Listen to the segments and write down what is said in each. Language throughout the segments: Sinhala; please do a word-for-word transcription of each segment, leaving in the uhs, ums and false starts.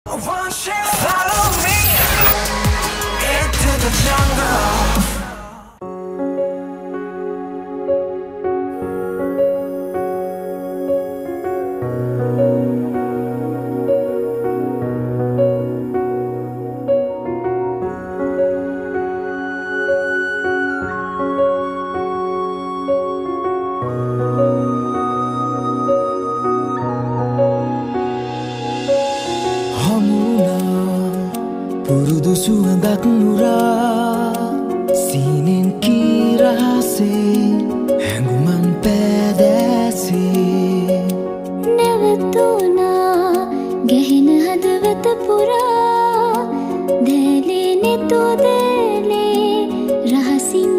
Won't you follow me into the jungle? පුරුදු සුවඳක් නුරා සීනෙන් කීරහසේ හැඟුමන් පෑදෑසේ නැවතුනා ගැහෙන හදවත පුරා දැලේ නෙතු දැලේ රහසින්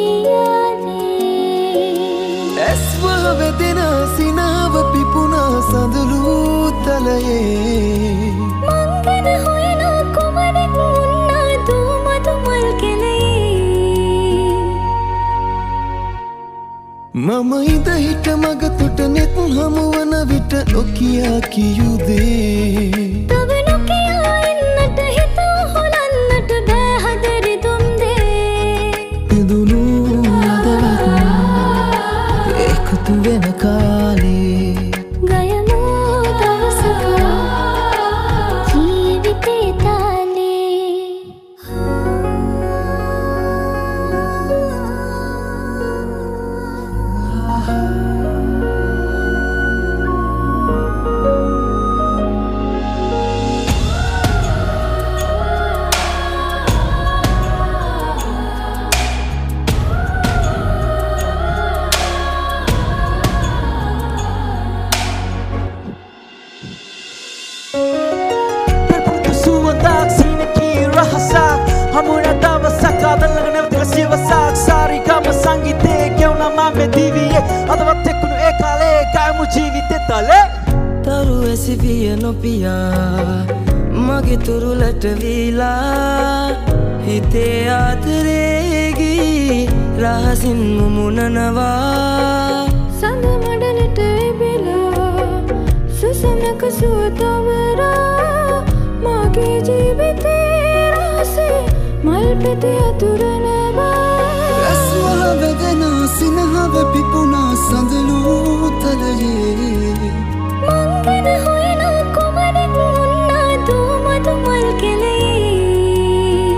කියාලේ ඇස්වහ වැදෙන සිනාව පිපුණා සඳලු තලයේ මංගන හොයන කුමරෙක් මුන්නා දුමතු මල් කෙලේ මම ඉඳ හිට මග තොට නෙත් හමුවන විට නොකියා කියුදේ තව නොකියා එන්නට හිත හොලන්නට බෑ හදරි දුම් දේ පිදුණු අදවත් එකතු වෙන කාලේ ගයමු දවසක ජීවිතේ තාලේ තරු ඇසිවිය නොපියා මගේ තුරුලට වීලා හිතේ ආදරේගී රහසින් මුමුණනවා සඳ මඩලට එබිලා සුසනක සුවතවරා මගේ ජීවිතේ රහසේ මල් පෙති අතුරනවා ඇස්වල වැදෙන සිනහව පිපුණා සඳලු තලයේ මංගන හොයන කුමරෙක් මුන්නා දුමතු මල් කෙලේ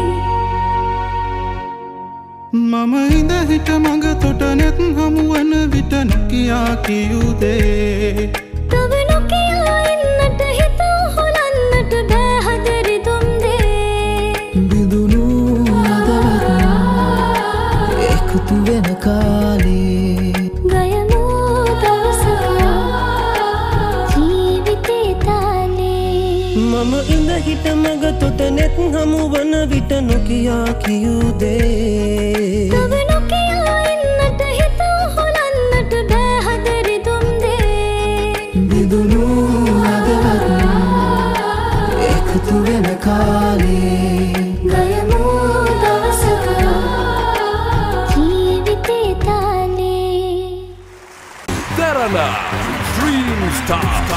මම ඉඳ හිට මඟ තොට නෙත් හමුවන විට නොකියා කියුදේ තව නොකියා එන්නට හිත හොලන්නට බෑ හදරි දුම් දේ බිඳුණු අදවත් එකතු වෙන කාලේ ගයමු දවසක ජීවිතේ තාලේ මම ඉඳ හිට මග තොට නෙත් හමුවන විට නොකියා කියුදේ තව නොකියා එන්නට හිත හොලන්නට බෑ හදරි දුම් දේ බිඳුණු අදවත් එකතු වෙන කාලේ ගයමු දවසක ජීවිතේ තාලේ Terana Dream Star